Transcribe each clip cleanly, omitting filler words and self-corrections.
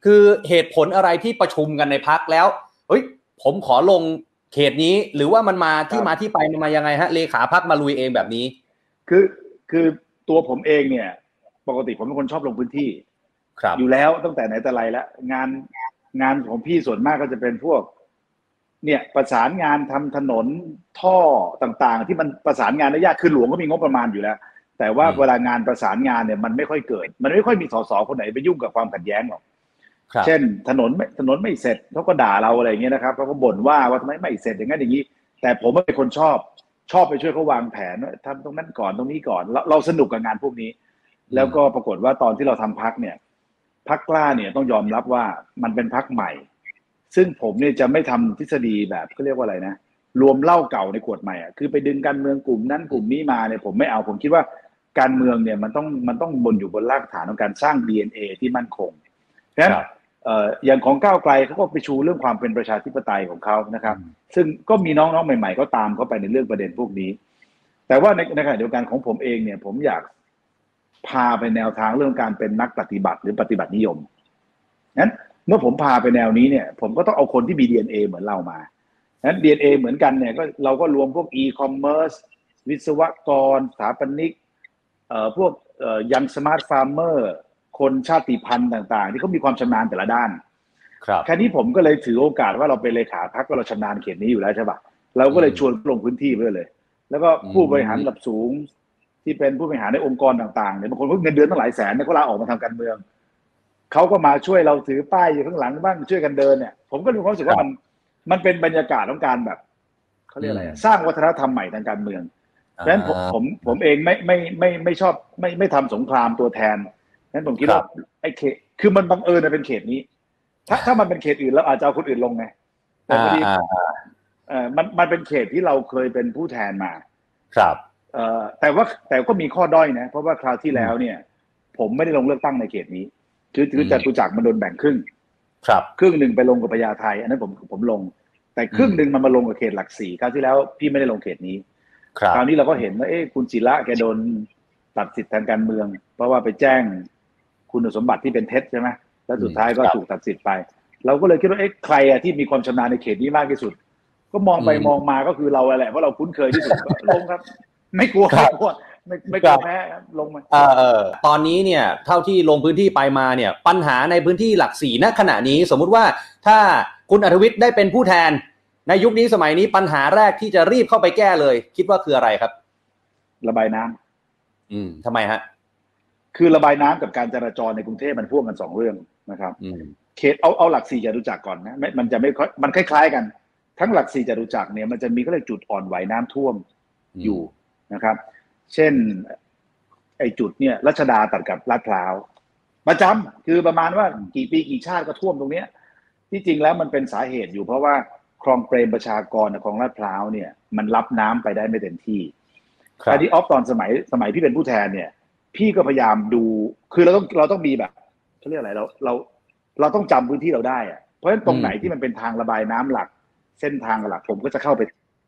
คือเหตุผลอะไรที่ประชุมกันในพรรคแล้วเฮ้ยผมขอลงเขตนี้หรือว่ามันมาที่ไปมันมายังไงฮะเลขาพรรคมาลุยเองแบบนี้คือตัวผมเองเนี่ยปกติผมเป็นคนชอบลงพื้นที่อยู่แล้วตั้งแต่ไหนแต่ไรแล้วงานของพี่ส่วนมากก็จะเป็นพวกเนี่ยประสานงานทำถนนท่อต่างๆที่มันประสานงานได้ยากคือหลวงก็มีงบประมาณอยู่แล้วแต่ว่าเวลางานประสานงานเนี่ยมันไม่ค่อยเกิดมันไม่ค่อยมีสสคนไหนไปยุ่งกับความขัดแย้งหรอกเช่นถนนไม่เสร็จเขาก็ด่าเราอะไรอย่างเงี้ยนะครับเขาก็บ่นว่าทำไมไม่เสร็จอย่างนั้นอย่างนี้แต่ผมเป็นคนชอบไปช่วยเขาวางแผนทำตรงนั้นก่อนตรงนี้ก่อนเราสนุกกับงานพวกนี้แล้วก็ปรากฏว่าตอนที่เราทำพรรคเนี่ยพรรคกล้าเนี่ยต้องยอมรับว่ามันเป็นพรรคใหม่ซึ่งผมเนี่ยจะไม่ทำทฤษฎีแบบเขาเรียกว่าอะไรนะรวมเหล้าเก่าในขวดใหม่อ่ะคือไปดึงการเมืองกลุ่มนั้นกลุ่มนี้มาเนี่ยผมไม่เอาผมคิดว่าการเมืองเนี่ยมันต้องบนอยู่บนรากฐานของการสร้าง DNA ที่มั่นคงเพราะฉะนั้นอย่างของก้าวไกลเขาก็ไปชูเรื่องความเป็นประชาธิปไตยของเขานะครับซึ่งก็มีน้องๆใหม่ๆก็ตามเข้าไปในเรื่องประเด็นพวกนี้แต่ว่าในขณะเดียวกันของผมเองเนี่ยผมอยากพาไปแนวทางเรื่องการเป็นนักปฏิบัติหรือปฏิบัตินิยมงั้นเมื่อผมพาไปแนวนี้เนี่ยผมก็ต้องเอาคนที่มี DNA เหมือนเรามางั้น DNA เหมือนกันเนี่ยก็เราก็รวมพวก e-commerce วิศวกรสถาปนิกพวกยังสมาร์ทฟาร์มเมอร์คนชาติพันธุ์ต่างๆที่เขามีความชำนาญแต่ละด้านแค่นี้ผมก็เลยถือโอกาสว่าเราเป็นเลขาพรรคก็เราชำนาญเขตนี้อยู่แล้วใช่ป่ะเราก็เลยชวนลงพื้นที่ไปเลยแล้วก็ผู้บริหารระดับสูงที่เป็นผู้บริหารในองค์กรต่างๆเนี่ยบางคนก็เงินเดือนตั้งหลายแสนเนี่ยก็ลาออกมาทำการเมืองเขาก็มาช่วยเราถือป้ายอยู่ข้างหลังบ้างช่วยกันเดินเนี่ยผมก็มีความรู้สึกว่ามันเป็นบรรยากาศของการแบบเขาเรียกอะไรสร้างวัฒนธรรมใหม่ทางการเมืองดังนั้นผมเองไม่ชอบไม่ทำสงครามตัวแทนนั้นผมคิดว่าไอ้เขตคือมันบังเอิญเป็นเขตนี้ถ้ามันเป็นเขตอื่นแล้วอาจจะเอาคนอื่นลงไงแต่พอดีมันเป็นเขตที่เราเคยเป็นผู้แทนมาครับแต่ก็มีข้อด้อยนะเพราะว่าคราวที่แล้วเนี่ยผมไม่ได้ลงเลือกตั้งในเขตนี้คือจตุจักรมันโดนแบ่งครึ่งครึ่งหนึ่งไปลงกับพญาไทอันนั้นผมลงแต่ครึ่งหนึ่งมันมาลงกับเขตหลัก4คราวที่แล้วพี่ไม่ได้ลงเขตนี้คราวนี้เราก็เห็นว่าคุณศิระแกโดนตัดสิทธิ์ทางการเมืองเพราะว่าไปแจ้งคุณสมบัติที่เป็นเท็จใช่ไหมแล้วสุดท้ายก็ถูกตัดสิทธิ์ไปเราก็เลยคิดว่าใครที่มีความชำนาญในเขตนี้มากที่สุดก็มองไปมองมาก็คือเราแหละเพราะเราคุ้นเคยที่สุดลงครับไม่กลัวไม่กลัวแพ้ลงมาตอนนี้เนี่ยเท่าที่ลงพื้นที่ไปมาเนี่ยปัญหาในพื้นที่หลัก4ณขณะนี้สมมุติว่าถ้าคุณอัธวิทย์ได้เป็นผู้แทนในยุคนี้สมัยนี้ปัญหาแรกที่จะรีบเข้าไปแก้เลยคิดว่าคืออะไรครับระบายน้ำทำไมฮะคือระบายน้ำกับการจราจรในกรุงเทพมันพ่วงกัน2เรื่องนะครับเขตเอาหลัก4จตุจักรก่อนนะมันจะไม่ค่อยมันคล้ายๆกันทั้งหลัก4จตุจักรเนี่ยมันจะมีก็เลยจุดอ่อนไหวน้ำท่วมอยู่นะครับเช่นไอ้จุดเนี่ยรัชดาตัดกับลาดพร้าวประจำคือประมาณว่ากี่ปีกี่ชาติก็ท่วมตรงเนี้ยที่จริงแล้วมันเป็นสาเหตุอยู่เพราะว่าคลองเปรมประชากรของลาดพร้าวเนี่ยมันรับน้ำไปได้ไม่เต็มที่แต่ที่ออฟตอนสมัยพี่เป็นผู้แทนเนี่ยพี่ก็พยายามดูคือเราต้องมีแบบเขาเรียกอะไรเราต้องจำพื้นที่เราได้อะเพราะฉะนั้นตรงไหนที่มันเป็นทางระบายน้ำหลักเส้นทางหลักผมก็จะเข้าไป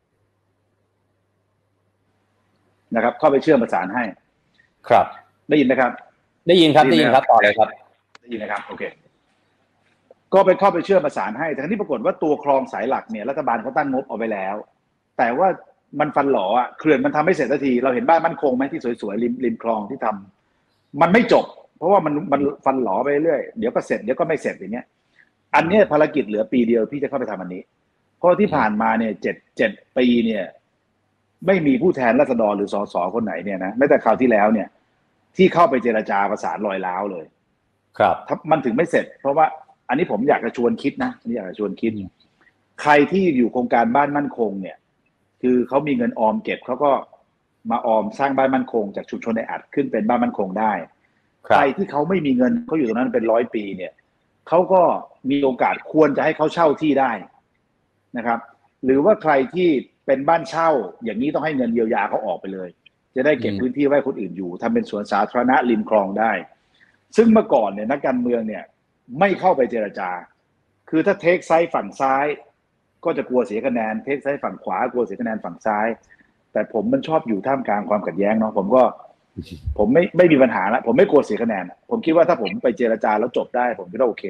นะครับเข้าไปเชื่อมประสานให้ครับได้ยินไหมครับได้ยินครับต่อเลยครับได้ยินนะครับโอเคก็ไปเข้าไปเชื่อมประสานให้แต่ที่ปรากฏว่าตัวคลองสายหลักเนี่ยรัฐบาลเขาตั้งงบเอาไว้แล้วแต่ว่ามันฟันหลออ่ะเขื่อนมันทำไม่เสร็จสักทีเราเห็นบ้านมั่นคงไหมที่สวยๆริมคลองที่ทำมันไม่จบเพราะว่ามันฟันหลอไปเรื่อยเดี๋ยวก็เสร็จเดี๋ยวก็ไม่เสร็จอย่างเงี้ยอันนี้ภารกิจเหลือปีเดียวพี่จะเข้าไปทำอันนี้เพราะที่ผ่านมาเนี่ย7 ปีเนี่ยไม่มีผู้แทนราษฎรหรือสสคนไหนเนี่ยนะแม้แต่คราวที่แล้วเนี่ยที่เข้าไปเจรจาประสานรอยร้าวเลยครับมันถึงไม่เสร็จเพราะว่าอันนี้ผมอยากจะชวนคิดนะอยากจะชวนคิดใครที่อยู่โครงการบ้านมั่นคงเนี่ยคือเขามีเงินออมเก็บเขาก็มาออมสร้างบ้านมั่นคงจากชุมชนแออัดขึ้นเป็นบ้านมั่นคงได้ใครที่เขาไม่มีเงินเขาอยู่ตรงนั้นเป็น100 ปีเนี่ยเขาก็มีโอกาสควรจะให้เขาเช่าที่ได้นะครับหรือว่าใครที่เป็นบ้านเช่าอย่างนี้ต้องให้เงินเยียวยาเขาออกไปเลยจะได้เก็บพื้นที่ไว้คนอื่นอยู่ทำเป็นสวนสาธารณะริมคลองได้ซึ่งเมื่อก่อนเนี่ยนักการเมืองเนี่ยไม่เข้าไปเจรจาคือถ้าเทคไซด์ฝั่งซ้ายก็จะกลัวเสียคะแนนเทคไซด์ฝั่งขวากลัวเสียคะแนนฝั่งซ้ายแต่ผมมันชอบอยู่ท่ามกลางความขัดแย้งเนาะผมไม่มีปัญหาละผมไม่กลัวเสียคะแนนผมคิดว่าถ้าผมไปเจรจาแล้วจบได้ผมคิดว่าโอเค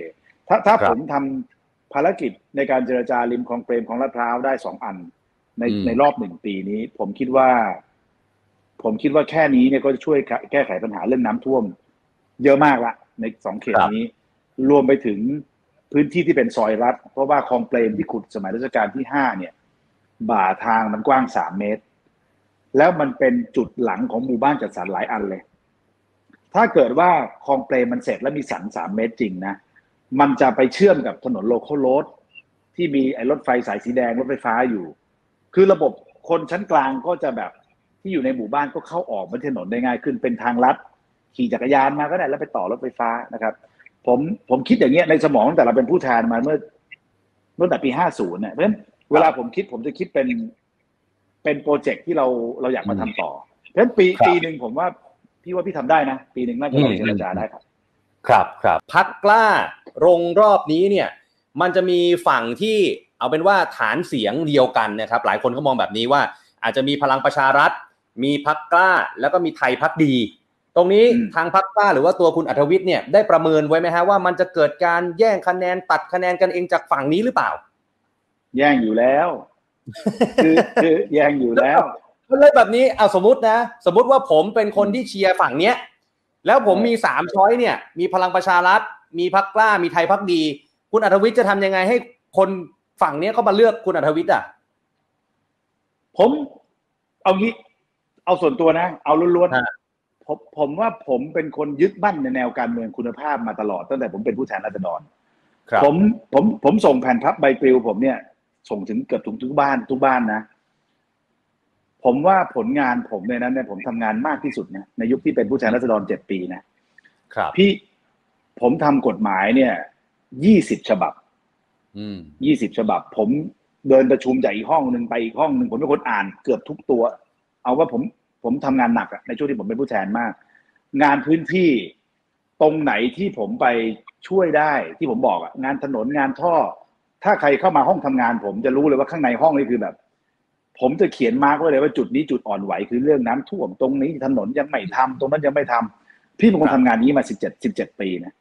ถ้าผมทำภารกิจในการเจรจาริมคลองเปรมของลาดพร้าวได้2 อันในรอบ1 ปีนี้ผมคิดว่าแค่นี้เนี่ยก็จะช่วยแก้ไขปัญหาเรื่องน้ำท่วมเยอะมากละใน2 เขตนี้รวมไปถึงพื้นที่ที่เป็นซอยรัฐเพราะว่าคลองเปรมที่ขุดสมัยรัชกาลที่5เนี่ยบ่าทางมันกว้าง3 เมตรแล้วมันเป็นจุดหลังของหมู่บ้านจัดสรรหลายอันเลยถ้าเกิดว่าคลองเปรมมันเสร็จแล้วมีสัน3 เมตรจริงนะมันจะไปเชื่อมกับถนนโลคอลโรดที่มีไอ้รถไฟสายสีแดงรถไฟฟ้าอยู่คือระบบคนชั้นกลางก็จะแบบที่อยู่ในหมู่บ้านก็เข้าออกบนถนนได้ง่ายขึ้นเป็นทางลัดขี่จักรยานมาก็ได้แล้วไปต่อรถไฟฟ้านะครับผมคิดอย่างเงี้ยในสมองตั้งแต่เราเป็นผู้แทนมาเมื่อตั้งแต่ปี50เนี่ยเพราะฉะนั้นเวลาผมจะคิดเป็นโปรเจกต์ที่เราอยากมาทำต่อเพราะฉะนั้นปีนึงผมว่าพี่ทำได้นะปีนึงน่าจะลองเจรจาได้ครับครับพรรคกล้าลงรอบนี้เนี่ยมันจะมีฝั่งที่เอาเป็นว่าฐานเสียงเดียวกันนะครับหลายคนก็มองแบบนี้ว่าอาจจะมีพลังประชารัฐมีพรรคกล้าแล้วก็มีไทยพรรคดีตรงนี้ทางพรรคกล้าหรือว่าตัวคุณอัธวิทย์เนี่ยได้ประเมินไว้ไหมฮะว่ามันจะเกิดการแย่งคะแนนตัดคะแนนกันเองจากฝั่งนี้หรือเปล่าแย่งอยู่แล้วคือแย่งอยู่แล้วเลยแบบนี้เอาสมมติว่าผมเป็นคนที่เชียร์ฝั่งเนี้ยแล้วผมมี3 ช้อยเนี่ยมีพลังประชารัฐมีพรรคกล้ามีไทยพรรคดีคุณอัธวิทย์จะทำยังไงให้คนฝั่งนี้เขามาเลือกคุณอัธวิทย์อ่ะผมเอางี้เอาส่วนตัวนะเอาล้วนๆผมว่าผมเป็นคนยึดมั่นในแนวการเมืองคุณภาพมาตลอดตั้งแต่ผมเป็นผู้แทนราษฎรผมส่งแผ่นพับใบปลิวผมเนี่ยส่งถึงเกือบทุกบ้านนะผมว่าผลงานผมในนั้นเนี่ยผมทำงานมากที่สุดนะในยุคที่เป็นผู้แทนราษฎร7 ปีนะครับพี่ผมทำกฎหมายเนี่ย20 ฉบับ20 ฉบับผมเดินประชุมจากอีกห้องนึงไปอีกห้องนึงผมเป็นคนอ่านเกือบทุกตัวเอาว่าผมทำงานหนักในช่วงที่ผมเป็นผู้แทนมากงานพื้นที่ตรงไหนที่ผมไปช่วยได้ที่ผมบอกงานถนนงานท่อถ้าใครเข้ามาห้องทำงานผมจะรู้เลยว่าข้างในห้องนี่คือแบบผมจะเขียนมาร์กไว้เลยว่าจุดนี้จุดอ่อนไหวคือเรื่องน้ำท่วมตรงนี้ถนนยังไม่ทำตรงนั้นยังไม่ทำพี่เป็นคนทำงานนี้มา17 ปีนะ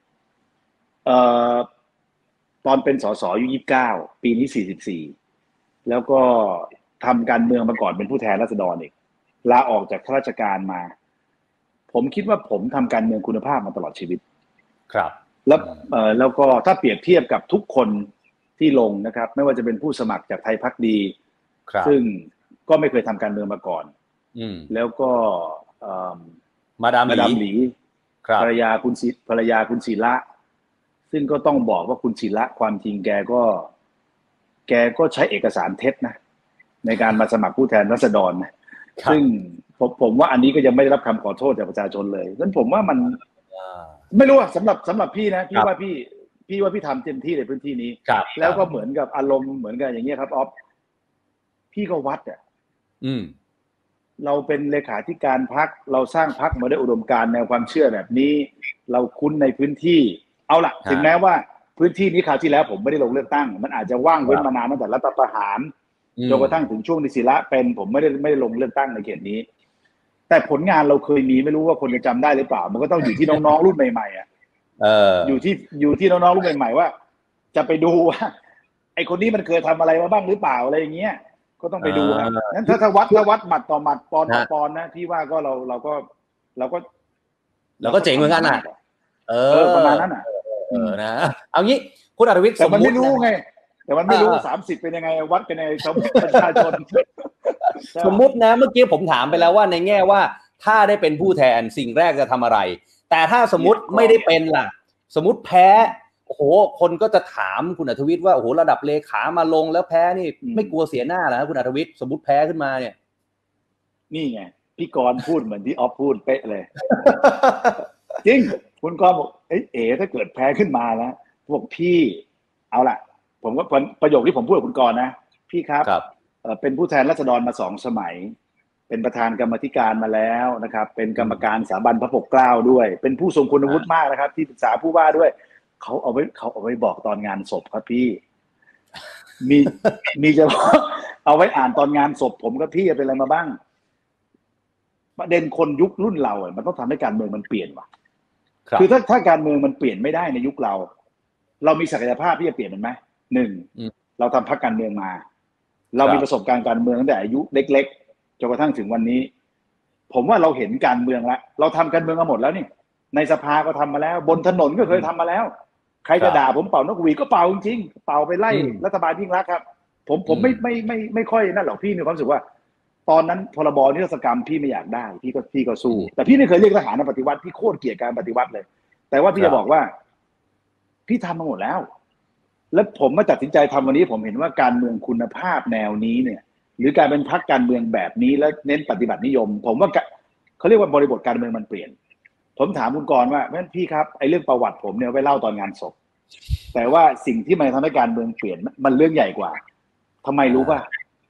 ตอนเป็นสสอายุ29ปีนี้44แล้วก็ทำการเมืองมาก่อนเป็นผู้แทนราษฎรอีกลาออกจากข้าราชการมาผมคิดว่าผมทำการเมืองคุณภาพมาตลอดชีวิตครับแล้วก็ถ้าเปรียบเทียบกับทุกคนที่ลงนะครับไม่ว่าจะเป็นผู้สมัครจากไทยพรรคดีซึ่งก็ไม่เคยทำการเมืองมาก่อนแล้วก็มาดามหลีภรรยาคุณศิระซึ่งก็ต้องบอกว่าคุณศิระความจริงแกก็ใช้เอกสารเท็จนะในการมาสมัครผู้แทนราษฎรนะซึ่งผมว่าอันนี้ก็ยังไม่ได้รับคำขอโทษจากประชาชนเลยงั้นผมว่ามันไม่รู้สำหรับพี่นะพี่ว่าพี่ทำเต็มที่ในพื้นที่นี้แล้วก็เหมือนกับอารมณ์เหมือนกันอย่างเงี้ยครับอ๊อฟพี่ก็วัดเราเป็นเลขาธิการพรรคเราสร้างพรรคมาด้วยอุดมการณ์แนวความเชื่อแบบนี้เราคุ้นในพื้นที่เอาล่ะถึงแม้ว่าพื้นที่นี้คราวที่แล้วผมไม่ได้ลงเลือกตั้งมันอาจจะว่างเว้นมานานตั้งแต่รัฐประหารจนกระทั่งถึงช่วงนิศิระเป็นผมไม่ได้ลงเลือกตั้งในเขตนี้แต่ผลงานเราเคยมีไม่รู้ว่าคนจะจำได้หรือเปล่ามันก็ต้องอยู่ที่น้องๆรุ่นใหม่ๆอยู่ที่น้องๆรุ่นใหม่ๆว่าจะไปดูว่าไอคนนี้มันเคยทำอะไรมาบ้างหรือเปล่าอะไรอย่างเงี้ยก็ต้องไปดูครับงั้นถ้าวัดหมัดต่อหมัดปอนต่อปอนนะพี่ว่าก็เราก็เจ๋งเหมือนกันน่ะประมาณนั้นน่ะนะเอางี้คุณอัธวิทย์แต่มันไม่รู้ไงแต่มันไม่รู้30เป็นยังไงวัดกันในประชาชนสมมุตินะเมื่อกี้ผมถามไปแล้วว่าในแง่ว่าถ้าได้เป็นผู้แทนสิ่งแรกจะทำอะไรแต่ถ้าสมมุติไม่ได้เป็นล่ะสมมุติแพ้โอ้โหคนก็จะถามคุณอัธวิทย์ว่าโอ้โหระดับเลขามาลงแล้วแพ้นี่ไม่กลัวเสียหน้าเหรอคุณอัธวิทย์สมมุติแพ้ขึ้นมาเนี่ยนี่ไงพี่กรณ์พูดเหมือนที่ออฟพูดเป๊ะเลยจริงคุณกรณ์บอกถ้าเกิดแพ้ขึ้นมาแล้วพวกพี่เอาล่ะผมก็ประโยคที่ผมพูดกับคุณกรณ์นะพี่ครับเป็นผู้แทนราษฎรมา2 สมัยเป็นประธานกรรมธิการมาแล้วนะครับเป็นกรรมการสถาบันพระปกเกล้าด้วยเป็นผู้ทรงคุณวุฒิมากนะครับที่ปรึกษาผู้ว่าด้วยเขาเอาไว้บอกตอนงานศพครับพี่มีจะเอาไว้อ่านตอนงานศพผมกับพี่เป็นอะไรมาบ้างประเด็นคนยุครุ่นเรามันต้องทำให้การเมืองมันเปลี่ยนว่ะคือถ้าการเมืองมันเปลี่ยนไม่ได้ในยุคเราเรามีศักยภาพที่จะเปลี่ยนมันไหมหนึ่งเราทำพรรคการเมืองมาเรามีประสบการณ์การเมืองตั้งแต่อายุเล็กๆจนกระทั่งถึงวันนี้ผมว่าเราเห็นการเมืองแล้วเราทำการเมืองมาหมดแล้วนี่ในสภาก็ทำมาแล้วบนถนนก็เคยทำมาแล้วใครจะด่าผมเป่านกหวีดก็เป่าจริงๆเป่าไปไล่รัฐบาลยิ่งรักครับผมไม่ค่อยนั่นหรอกพี่มีความรู้สึกว่าตอนนั้นพรบนิรโทษกรรมพี่ไม่อยากได้พี่ก็สู้แต่พี่ไม่เคยเรียกทหารมาปฏิวัติพี่โคตรเกลียดการปฏิวัติเลยแต่ว่าพี่จะบอกว่าพี่ทำมาหมดแล้วแล้วผมมาตัดสินใจทำวันนี้ผมเห็นว่าการเมืองคุณภาพแนวนี้เนี่ยหรือการเป็นพรรคการเมืองแบบนี้แล้วเน้นปฏิบัตินิยมผมว่าเขาเรียกว่าบริบทการเมืองมันเปลี่ยนผมถามคุณกรณ์ว่าพี่ครับไอ้เรื่องประวัติผมเนี่ยไว้เล่าตอนงานศพแต่ว่าสิ่งที่มันทำให้การเมืองเปลี่ยนมันเรื่องใหญ่กว่าทำไมรู้ป่ะ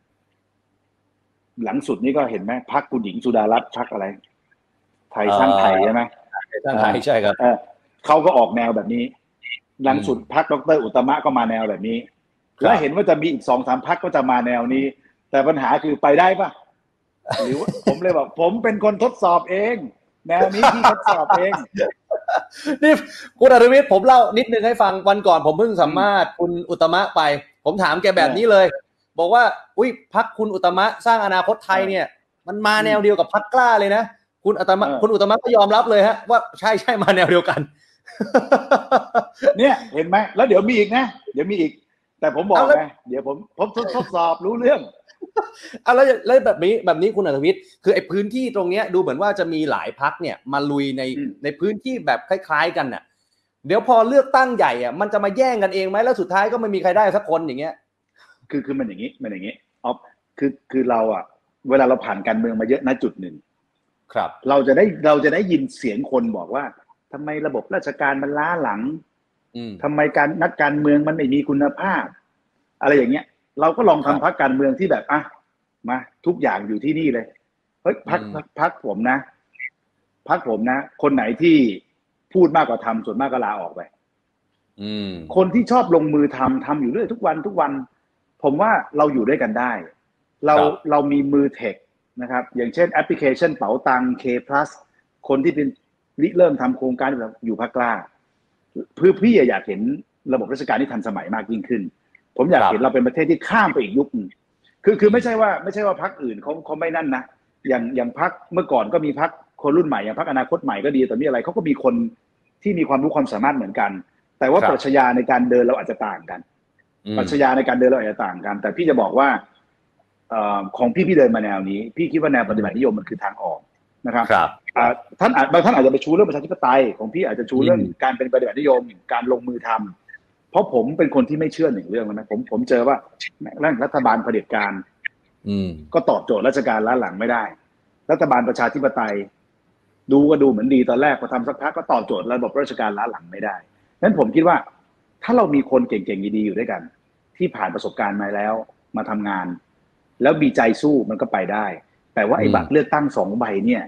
หลังสุดนี้ก็เห็นไหมพรรคคุณหญิงสุดารัตน์พรรคอะไรไทยสร้างไทยใช่ไหมสร้างไทยใช่ครับเขาก็ออกแนวแบบนี้หลังสุดพรรคดร.อุตตมะก็มาแนวแบบนี้แล้วเห็นว่าจะมีอีก 2-3 พรรคก็จะมาแนวนี้แต่ปัญหาคือไปได้ป่ะหรือว่าผมเลยบอกผมเป็นคนทดสอบเองแนวนี้ที่ทดสอบเองนี่คุณอรวิทย์ผมเล่านิดนึงให้ฟังวันก่อนผมเพิ่งสัมภาษณ์คุณอุตตมะไปผมถามแกแบบนี้เลยบอกว่าอุ้ยพรรคคุณอุตตมะสร้างอนาคตไทยเนี่ยมันมาแนวเดียวกับพรรคกล้าเลยนะคุณอุตตมะก็ยอมรับเลยฮะว่าใช่มาแนวเดียวกันเนี่ยเห็นไหมแล้วเดี๋ยวมีอีกนะเดี๋ยวมีอีกแต่ผมบอกไงเดี๋ยวผมทดสอบรู้เรื่องแล้วแบบนี้คุณอรวิทย์คือไอ้พื้นที่ตรงเนี้ยดูเหมือนว่าจะมีหลายพรรคเนี่ยมาลุยในพื้นที่แบบคล้ายๆกันน่ะเดี๋ยวพอเลือกตั้งใหญ่อ่ะมันจะมาแย่งกันเองไหมแล้วสุดท้ายก็ไม่มีใครได้สักคนอย่างเงี้ยคือมันอย่างนี้อ๋อคือเราอ่ะเวลาเราผ่านการเมืองมาเยอะณจุดหนึ่งครับเราจะได้ยินเสียงคนบอกว่าทำไมระบบราชการมันล้าหลังทำไมนักการเมืองมันไม่มีคุณภาพอะไรอย่างเงี้ยเราก็ลองทำพรรคการเมืองที่แบบมาทุกอย่างอยู่ที่นี่เลยเฮ้ยพรรคผมนะคนไหนที่พูดมากกว่าทำส่วนมากก็ลาออกไปคนที่ชอบลงมือทำอยู่เรื่อยทุกวันผมว่าเราอยู่ด้วยกันได้เรามีมือเทคนะครับอย่างเช่นแอปพลิเคชันเป๋าตัง K Plus คนที่เป็นเริ่มทำโครงการอยู่พรรคกล้าเพื่อพี่อยากเห็นระบบราชการที่ทันสมัยมากยิ่งขึ้นผมอยากเห็นเราเป็นประเทศที่ข้ามไปอีกยุคนึงคือไม่ใช่ว่าพรรคอื่นเขาไม่นั่นนะอย่างพรรคเมื่อก่อนก็มีพรรคคนรุ่นใหม่อย่างพรรคอนาคตใหม่ก็ดีแต่มีอะไรเขาก็มีคนที่มีความรู้ความสามารถเหมือนกันแต่ว่าปรัชญาในการเดินเราอาจจะต่างกันปรัชญาในการเดินเราอาจจะต่างกันแต่พี่จะบอกว่าของพี่เดินมาแนวนี้พี่คิดว่าแนวปฏิบัตินิยมมันคือทางออกนะครับบางท่านอาจจะไปชูเรื่องประชาธิปไตยของพี่อาจจะชูเรื่องการเป็นปฏิบัตินิยมการลงมือทำเพราะผมเป็นคนที่ไม่เชื่อหนึ่งเรื่องนะผมเจอว่ารัฐบาลเผด็จการก็ตอบโจทย์ราชการล้าหลังไม่ได้รัฐบาลประชาธิปไตยดูเหมือนดีตอนแรกพอทำสักพักก็ตอบโจทย์ระบบราชการล้าหลังไม่ได้นั้นผมคิดว่าถ้าเรามีคนเก่งๆดีๆอยู่ด้วยกันที่ผ่านประสบการณ์มาแล้วมาทำงานแล้วมีใจสู้มันก็ไปได้แต่ว่าไอ้บัตรเลือกตั้ง2 ใบเนี่ย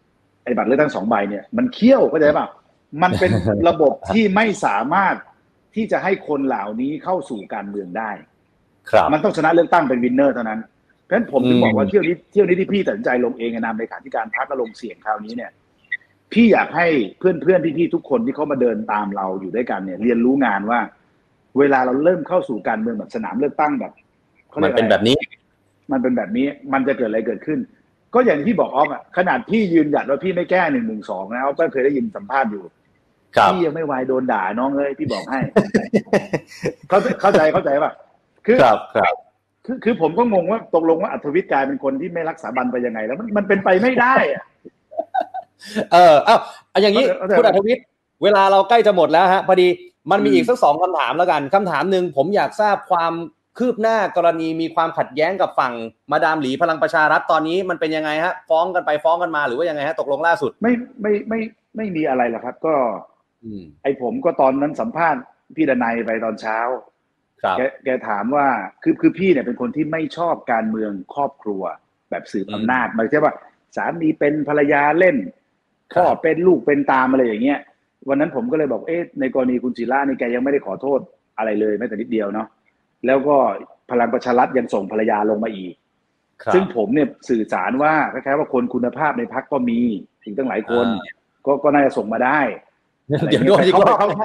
มันเคี่ยวเข้าใจป่ะมันเป็นระบบที่ไม่สามารถที่จะให้คนเหล่านี้เข้าสู่การเมืองได้มันต้องชนะเลือกตั้งเป็นวินเนอร์เท่านั้นเพราะฉะนั้นผมถึงบอกว่าเที่ยวนี้ที่พี่ตัดสินใจลงเองนามเลขาธิการพรรคก็ลงเสียงคราวนี้เนี่ยพี่อยากให้เพื่อนพี่ๆทุกคนที่เขามาเดินตามเราอยู่ด้วยกันเนี่ยเรียนรู้งานว่าเวลาเราเริ่มเข้าสู่การเมืองแบบสนามเลือกตั้งแบบมันเป็นแบบนี้มันจะเกิดอะไรเกิดขึ้นก็อย่างที่บอกออฟอ่ะขนาดพี่ยืนหยัดว่าพี่ไม่แก้112นะออฟก็เคยได้ยินสัมภาษณ์อยู่พี่ยังไม่วายโดนด่าน้องพี่บอกให้เข้าใจป่ะคือผมก็งงว่าตกลงว่าอัธวิทย์กลายเป็นคนที่ไม่รักษาบัณไปยังไงแล้วมันเป็นไปไม่ได้อ่ะอย่างนี้คุณอัธวิทย์เวลาเราใกล้จะหมดแล้วฮะพอดีมันมีอีกสัก2 คำถามแล้วกันคำถามหนึ่งผมอยากทราบความคืบหน้ากรณีมีความขัดแย้งกับฝั่งมาดามหลีพลังประชารัฐตอนนี้มันเป็นยังไงฮะฟ้องกันไปฟ้องกันมาหรือว่ายังไงฮะตกลงล่าสุดไม่มีอะไรหรอกครับก็ไอผมก็ตอนนั้นสัมภาษณ์พี่ดนัยไปตอนเช้าแกถามว่าคือพี่เนี่ยเป็นคนที่ไม่ชอบการเมืองครอบครัวแบบสืบอำนาจหมายถึงว่าสามีเป็นภรรยาเล่นพ่อเป็นลูกเป็นตามอะไรอย่างเงี้ยวันนั้นผมก็เลยบอกในกรณีคุณศิระนี่แกยังไม่ได้ขอโทษอะไรเลยแม้แต่นิดเดียวเนาะแล้วก็พลังประชารัฐยังส่งภรรยาลงมาอีกซึ่งผมเนี่ยสื่อสารว่าคล้ายๆว่าคนคุณภาพในพรรคก็มีถึงตั้งหลายคนก็น่าจะส่งมาได้เดี๋ยวโดนอีกรอบ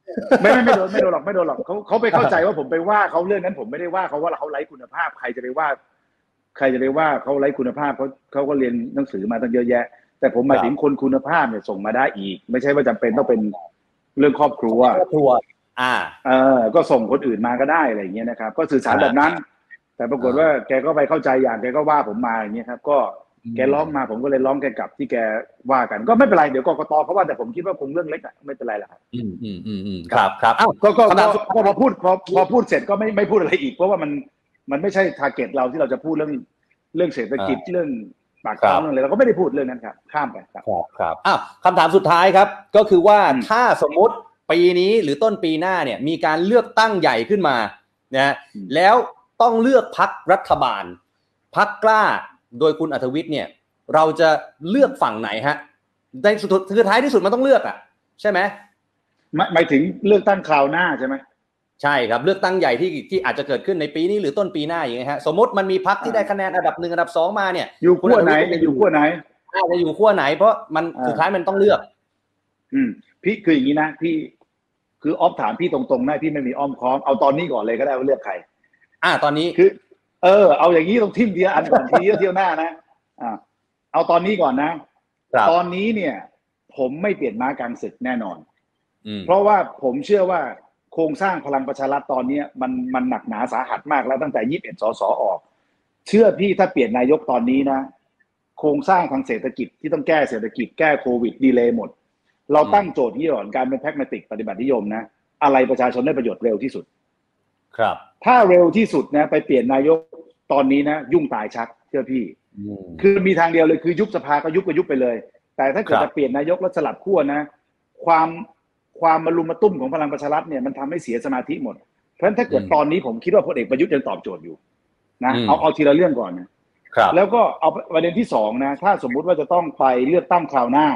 ไม่โดนหรอกเขาไปเข้าใจว่าผมไปว่าเขาเรื่องนั้นผมไม่ได้ว่าเขาว่าเขาไร้คุณภาพใครจะไปว่าเขาไร้คุณภาพเขาก็เรียนหนังสือมาตั้งเยอะแยะแต่ผมหมายถึงคนคุณภาพเนี่ยส่งมาได้อีกไม่ใช่ว่าจำเป็นต้องเป็นเรื่องครอบครัวก็ส่งคนอื่นมาก็ได้อะไรอย่างเงี้ยนะครับก็สื่อสารแบบนั้นแต่ปรากฏว่าแกก็ไปเข้าใจอย่างแกก็ว่าผมมาอย่างเงี้ยครับก็แกร้องมาผมก็เลยร้องแกกลับที่แกว่ากันก็ไม่เป็นไรเดี๋ยวกกตเขาว่าแต่ผมคิดว่าคงเรื่องเล็กอะไม่เป็นไรหรอกครับครับอ้าวก็พอพูดเสร็จก็ไม่พูดอะไรอีกเพราะว่ามันไม่ใช่ทาร์เก็ตเราที่เราจะพูดเรื่องเศรษฐกิจเรื่องปากท้องเรื่องอะไรเราก็ไม่ได้พูดเรื่องนั้นครับข้ามไปครับอ้าวคำถามสุดท้ายครับก็คือว่าถ้าสมมุติปีนี้หรือต้นปีหน้าเนี่ยมีการเลือกตั้งใหญ่ขึ้นมานะแล้วต้องเลือกพรรครัฐบาลพรรคกล้าโดยคุณอัธวิทย์เนี่ยเราจะเลือกฝั่งไหนฮะในสุดคือท้ายที่สุดมันต้องเลือกอ่ะใช่ไหมหมายถึงเลือกตั้งคราวหน้าใช่ไหมใช่ครับเลือกตั้งใหญ่ที่อาจจะเกิดขึ้นในปีนี้หรือต้นปีหน้าอย่างเงี้ยฮะสมมติมันมีพรรคที่ได้คะแนนอันดับ1อันดับ2มาเนี่ยอยู่ขั้วไหนจะอยู่ขั้วไหนจะอยู่ขั้วไหนเพราะมันสุดท้ายมันต้องเลือกพี่คืออย่างนี้นะพี่คือออฟถามพี่ตรงๆนะพี่ไม่มีอ้อมค้อมเอาตอนนี้ก่อนเลยก็ได้ว่าเลือกใครตอนนี้คือเอาอย่างนี้ต้องทิ่มเดียวอันก่อนทีเที่ยวหน้านะเอาตอนนี้ก่อนนะตอนนี้เนี่ยผมไม่เปลี่ยนม้ากลางศึกแน่นอนเพราะว่าผมเชื่อว่าโครงสร้างพลังประชารัฐตอนนี้มันหนักหนาสาหัสมากแล้วตั้งแต่21 สสออกเชื่อพี่ถ้าเปลี่ยนนายกตอนนี้นะโครงสร้างทางเศรษฐกิจที่ต้องแก้เศรษฐกิจแก้โควิดดีเลย์หมดเราตั้งโจทย์ที่ก่อนการเป็นแพรกมาติกปฏิบัตินิยมนะอะไรประชาชนได้ประโยชน์เร็วที่สุดครับถ้าเร็วที่สุดนะไปเปลี่ยนนายกตอนนี้นะยุ่งตายชักเชื่อพี่คือมีทางเดียวเลยคือยุบสภาก็ยุบไปเลยแต่ถ้าเกิดจะเปลี่ยนนายกแล้วสลับขั้วนะความมารุมมาตุ้มของพลังประชารัฐเนี่ยมันทำให้เสียสมาธิหมดเพราะฉะนั้นถ้าเกิดตอนนี้ผมคิดว่าพลเอกประยุทธ์ยังตอบโจทย์อยู่นะเอาทีละเรื่องก่อนนะแล้วก็เอาประเด็นที่2นะถ้าสมมุติว่าจะต้องไปเลือกตั้งคราวหน้า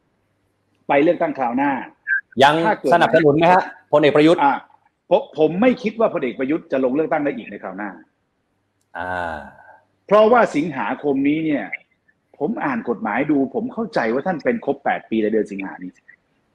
ยังสนับสนุนไหมฮะพลเอกประยุทธ์ผมไม่คิดว่าพลเอกประยุทธ์จะลงเลือกตั้งได้อีกในคราวหน้าเพราะว่าสิงหาคมนี้เนี่ยผมอ่านกฎหมายดูผมเข้าใจว่าท่านเป็นครบ8 ปีในเดือนสิงหานี้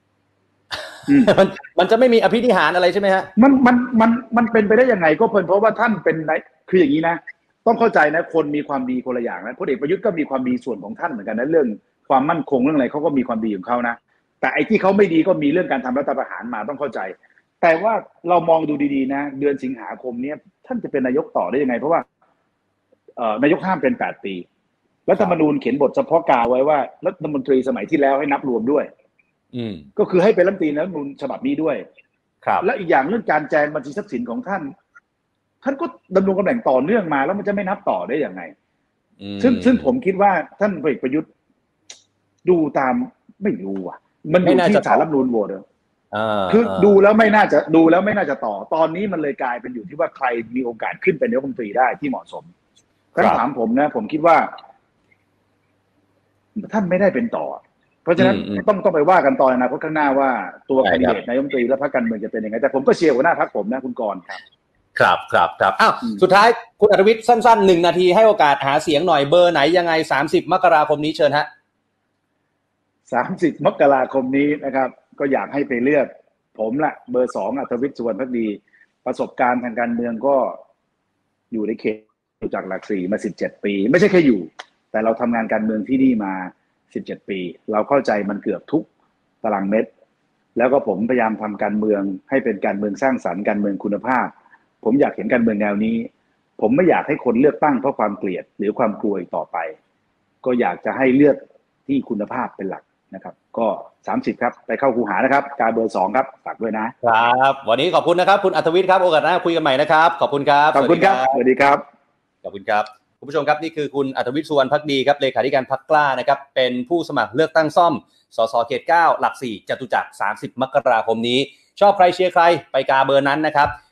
มันจะไม่มีอภินิหารอะไรใช่ไหมฮะมันเป็นไปได้ยังไงก็เพราะว่าท่านเป็นคืออย่างนี้นะต้องเข้าใจนะคนมีความดีคนละอย่างนะพลเอกประยุทธ์ก็มีความดีส่วนของท่านเหมือนกันนะเรื่องความมั่นคงเรื่องอะไรเขาก็มีความดีของเขานะแต่ไอ้ที่เขาไม่ดีก็มีเรื่องการทำรัฐประหารมาต้องเข้าใจแต่ว่าเรามองดูดีๆนะเดือนสิงหาคมนี้ท่านจะเป็นนายกต่อได้ยังไงเพราะว่านายกห้ามเป็น8 ปีรัฐธรรมนูญเขียนบทเฉพาะการไว้ว่ารัฐมนตรีสมัยที่แล้วให้นับรวมด้วยก็คือให้เป็นรัฐมนตรีรัฐธรรมนูญฉบับนี้ด้วยและอีกอย่างเรื่องการแจงบัญชีทรัพย์สินของท่านก็ดำรงตำแหน่งต่อเนื่องมาแล้วมันจะไม่นับต่อได้ยังไงซึ่งผมคิดว่าท่านพลเอกประยุทธ์ดูตามไม่รู้อ่ะมันอยู่ที่ศาลรัฐธรรมนูญโหวตคือดูแล้วไม่น่าจะต่อตอนนี้มันเลยกลายเป็นอยู่ที่ว่าใครมีโอกาสขึ้นเป็นนายกรัฐมนตรีได้ที่เหมาะสมถ้าถามผมนะผมคิดว่าท่านไม่ได้เป็นต่อเพราะฉะนั้นต้องไปว่ากันตอนอนาคตข้างหน้าว่าตัวแคนดิเดตนายกรัฐมนตรีและพรรคการเมืองจะเป็นยังไงแต่ผมก็เชียร์หัวหน้าพรรคผมนะคุณกรณ์ครับอ้าวสุดท้ายคุณอัธวิทย์สั้นๆ1 นาทีให้โอกาสหาเสียงหน่อยเบอร์ไหนยังไง30 มกราคมนี้เชิญฮะ 30 มกราคมนี้นะครับก็อยากให้ไปเลือกผมละเบอร์2อัธวิทย์สุวรรณภักดีประสบการณ์ทางการเมืองก็อยู่ในเขตจากหลัก4มา17 ปีไม่ใช่แค่อยู่แต่เราทำงานการเมืองที่นี่มา17 ปีเราเข้าใจมันเกือบทุกตารางเมตรแล้วก็ผมพยายามทำการเมืองให้เป็นการเมืองสร้างสรรค์การเมืองคุณภาพผมอยากเห็นการเมืองแนวนี้ผมไม่อยากให้คนเลือกตั้งเพราะความเกลียดหรือความกลัวอีกต่อไปก็อยากจะให้เลือกที่คุณภาพเป็นหลักนะครับก็30ครับไปเข้าคูหานะครับการเบอร์2ครับฝากด้วยนะครับวันนี้ขอบคุณนะครับคุณอัธวิทย์ครับโอกาสหน้าคุยกันใหม่นะครับขอบคุณครับขอบคุณครับสวัสดีครับขอบคุณครับคุณผู้ชมครับนี่คือคุณอัธวิทย์สุวรรณภักดีครับเลขาธิการพรรคกล้านะครับเป็นผู้สมัครเลือกตั้งซ่อมสสเขต9หลัก4จตุจักร30 มกราคมนี้ชอบใครเชียร์ใครไปกาเบอร์นั้นนะครับ